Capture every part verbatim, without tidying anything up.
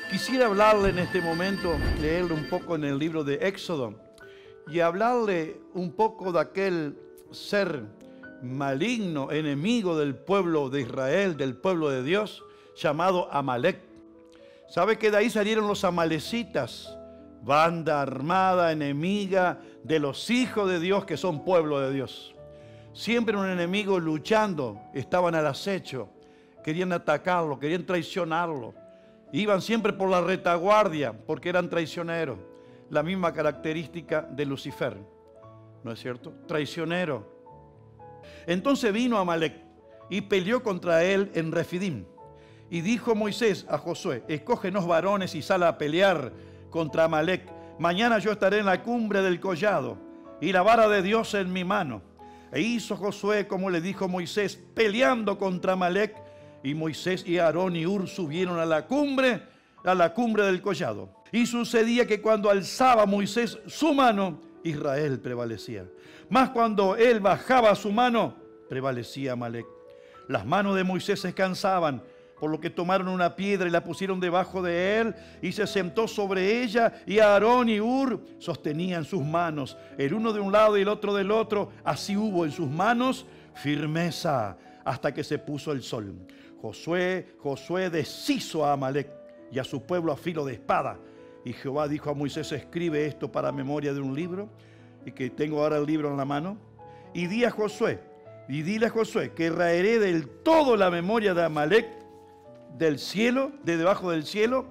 Quisiera hablarle en este momento, leerle un poco en el libro de Éxodo y hablarle un poco de aquel ser maligno, enemigo del pueblo de Israel, del pueblo de Dios, llamado Amalek. ¿Sabe que de ahí salieron los amalecitas? Banda armada, enemiga de los hijos de Dios que son pueblo de Dios. Siempre un enemigo luchando, estaban al acecho, querían atacarlo, querían traicionarlo. Iban siempre por la retaguardia porque eran traicioneros. La misma característica de Lucifer, ¿no es cierto? Traicionero. Entonces vino Amalek y peleó contra él en Refidim. Y dijo Moisés a Josué: escógenos varones y sal a pelear contra Amalek. Mañana yo estaré en la cumbre del collado y la vara de Dios en mi mano. E hizo Josué como le dijo Moisés, peleando contra Amalek. Y Moisés y Aarón y Hur subieron a la cumbre, a la cumbre del collado. Y sucedía que cuando alzaba Moisés su mano, Israel prevalecía. Mas cuando él bajaba su mano, prevalecía Amalek. Las manos de Moisés se cansaban, por lo que tomaron una piedra y la pusieron debajo de él, y se sentó sobre ella, y Aarón y Hur sostenían sus manos, el uno de un lado y el otro del otro. Así hubo en sus manos firmeza hasta que se puso el sol. Josué, Josué deshizo a Amalek y a su pueblo a filo de espada. Y Jehová dijo a Moisés: escribe esto para memoria de un libro, y que tengo ahora el libro en la mano. Y di a Josué, y dile a Josué que raeré del todo la memoria de Amalek del cielo, de debajo del cielo.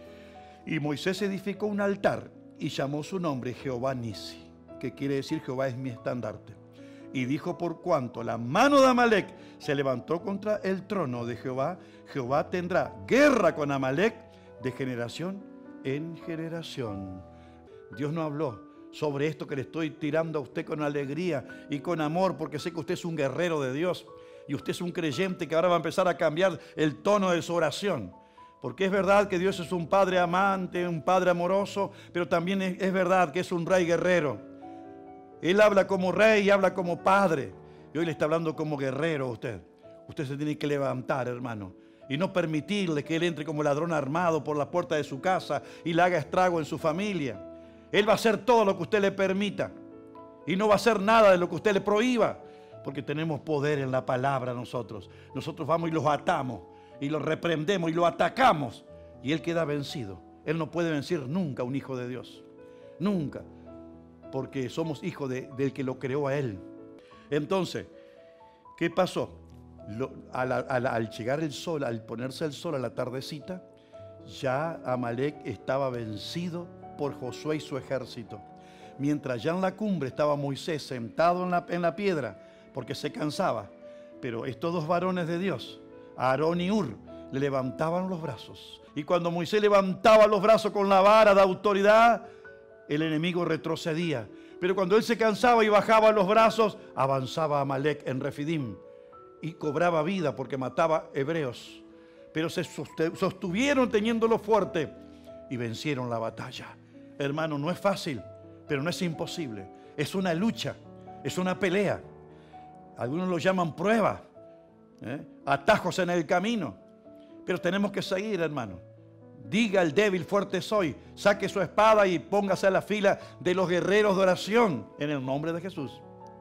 Y Moisés edificó un altar y llamó su nombre Jehová Nisi, que quiere decir Jehová es mi estandarte. Y dijo: por cuanto la mano de Amalek se levantó contra el trono de Jehová, Jehová tendrá guerra con Amalek de generación en generación. Dios no habló sobre esto que le estoy tirando a usted con alegría y con amor, porque sé que usted es un guerrero de Dios y usted es un creyente que ahora va a empezar a cambiar el tono de su oración. Porque es verdad que Dios es un Padre amante, un Padre amoroso, pero también es, es verdad que es un Rey guerrero. Él habla como rey y habla como padre. Y hoy le está hablando como guerrero a usted. Usted se tiene que levantar, hermano, y no permitirle que él entre como ladrón armado por la puerta de su casa y le haga estrago en su familia. Él va a hacer todo lo que usted le permita y no va a hacer nada de lo que usted le prohíba, porque tenemos poder en la palabra nosotros. Nosotros vamos y los atamos y los reprendemos y los atacamos y él queda vencido. Él no puede vencer nunca a un hijo de Dios. Nunca. Porque somos hijos de, del que lo creó a él. Entonces, ¿qué pasó? Lo, al, al, al llegar el sol, al ponerse el sol a la tardecita, ya Amalek estaba vencido por Josué y su ejército. Mientras ya en la cumbre estaba Moisés sentado en la, en la piedra, porque se cansaba. Pero estos dos varones de Dios, Aarón y Hur, le levantaban los brazos. Y cuando Moisés levantaba los brazos con la vara de autoridad, el enemigo retrocedía. Pero cuando él se cansaba y bajaba los brazos, avanzaba Amalek en Refidim y cobraba vida porque mataba hebreos. Pero se sostuvieron teniéndolo fuerte y vencieron la batalla. Hermano, no es fácil, pero no es imposible. Es una lucha, es una pelea. Algunos lo llaman prueba, ¿eh? atajos en el camino. Pero tenemos que seguir, hermano. Diga el débil, fuerte soy. Saque su espada y póngase a la fila de los guerreros de oración en el nombre de Jesús.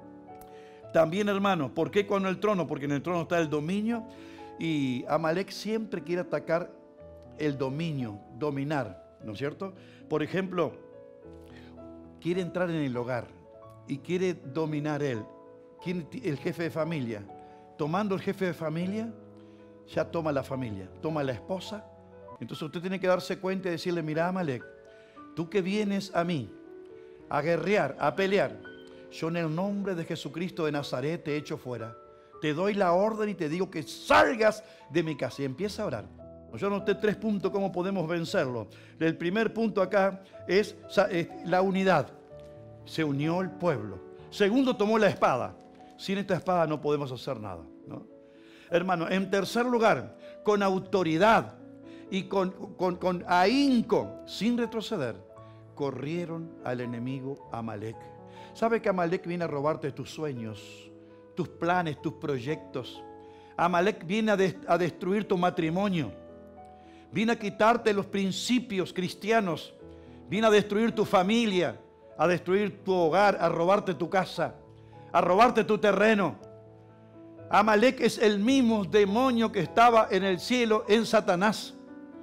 También, hermano, ¿por qué con el trono? Porque en el trono está el dominio y Amalek siempre quiere atacar el dominio, dominar, ¿no es cierto? Por ejemplo, quiere entrar en el hogar y quiere dominar él. El jefe de familia. Tomando el jefe de familia, ya toma la familia, toma la esposa. Entonces usted tiene que darse cuenta y decirle: mira, Amalek, tú que vienes a mí a guerrear, a pelear, yo en el nombre de Jesucristo de Nazaret te echo fuera. Te doy la orden y te digo que salgas de mi casa. Y empieza a orar. Yo anoté tres puntos cómo podemos vencerlo. El primer punto acá es la unidad. Se unió el pueblo. Segundo, tomó la espada. Sin esta espada no podemos hacer nada, ¿no? Hermano, en tercer lugar, con autoridad y con, con, con ahínco, sin retroceder, corrieron al enemigo Amalek. ¿Sabe que Amalek viene a robarte tus sueños, tus planes, tus proyectos? Amalek viene a, de, a destruir tu matrimonio. Viene a quitarte los principios cristianos. Viene a destruir tu familia, a destruir tu hogar, a robarte tu casa, a robarte tu terreno. Amalek es el mismo demonio que estaba en el cielo en Satanás.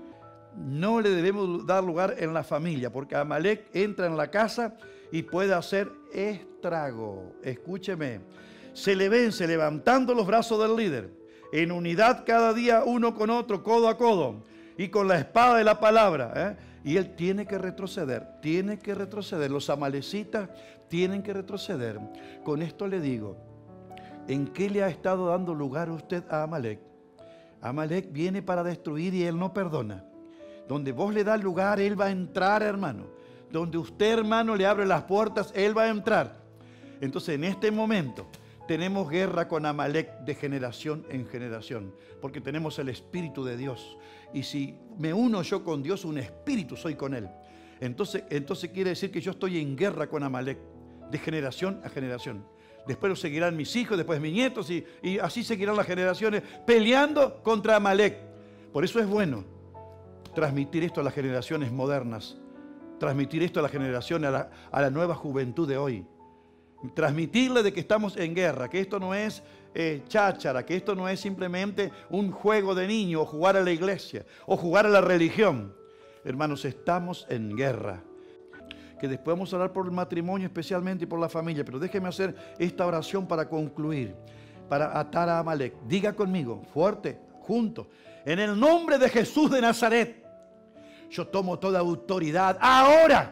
No le debemos dar lugar en la familia, porque Amalek entra en la casa y puede hacer estrago. Escúcheme, se le vence levantando los brazos del líder, en unidad cada día uno con otro, codo a codo, y con la espada de la palabra, ¿eh? Y él tiene que retroceder, tiene que retroceder. Los amalecitas tienen que retroceder. Con esto le digo, ¿en qué le ha estado dando lugar usted a Amalek? Amalek viene para destruir y él no perdona. Donde vos le das lugar, él va a entrar, hermano. Donde usted, hermano, le abre las puertas, él va a entrar. Entonces, en este momento, tenemos guerra con Amalek de generación en generación, porque tenemos el Espíritu de Dios. Y si me uno yo con Dios, un espíritu soy con Él. Entonces, entonces quiere decir que yo estoy en guerra con Amalek, de generación a generación. Después lo seguirán mis hijos, después mis nietos, y, y así seguirán las generaciones peleando contra Amalek. Por eso es bueno transmitir esto a las generaciones modernas, transmitir esto a la generación, a la, a la nueva juventud de hoy. Transmitirle de que estamos en guerra, que esto no es eh, cháchara, que esto no es simplemente un juego de niño, o jugar a la iglesia, o jugar a la religión. Hermanos, estamos en guerra. Que después vamos a orar por el matrimonio especialmente y por la familia, pero déjeme hacer esta oración para concluir, para atar a Amalek. Diga conmigo, fuerte, juntos, en el nombre de Jesús de Nazaret, yo tomo toda autoridad. Ahora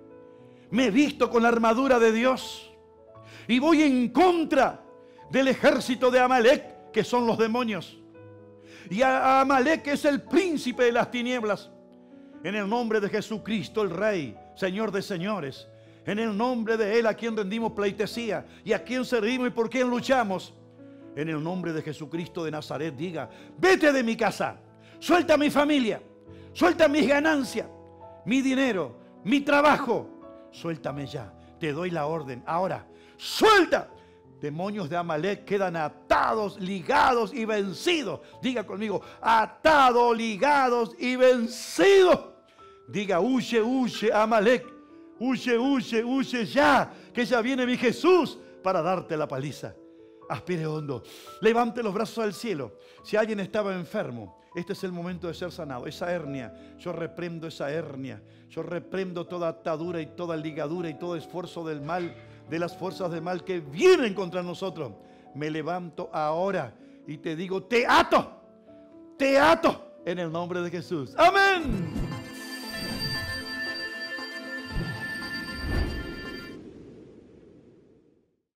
me visto con la armadura de Dios y voy en contra del ejército de Amalek, que son los demonios. Y a Amalek es el príncipe de las tinieblas. En el nombre de Jesucristo, el Rey, Señor de señores. En el nombre de Él, a quien rendimos pleitesía y a quien servimos y por quien luchamos. En el nombre de Jesucristo de Nazaret, diga, vete de mi casa, suelta a mi familia, suelta mis ganancias, mi dinero, mi trabajo. Suéltame ya, te doy la orden. Ahora, suelta. Demonios de Amalek quedan atados, ligados y vencidos. Diga conmigo, atados, ligados y vencidos. Diga, huye, huye, Amalek. Huye, huye, huye ya, que ya viene mi Jesús para darte la paliza. Aspire hondo. Levante los brazos al cielo. Si alguien estaba enfermo, este es el momento de ser sanado. Esa hernia, yo reprendo esa hernia. Yo reprendo toda atadura y toda ligadura y todo esfuerzo del mal, de las fuerzas del mal que vienen contra nosotros. Me levanto ahora y te digo, te ato, te ato en el nombre de Jesús. Amén.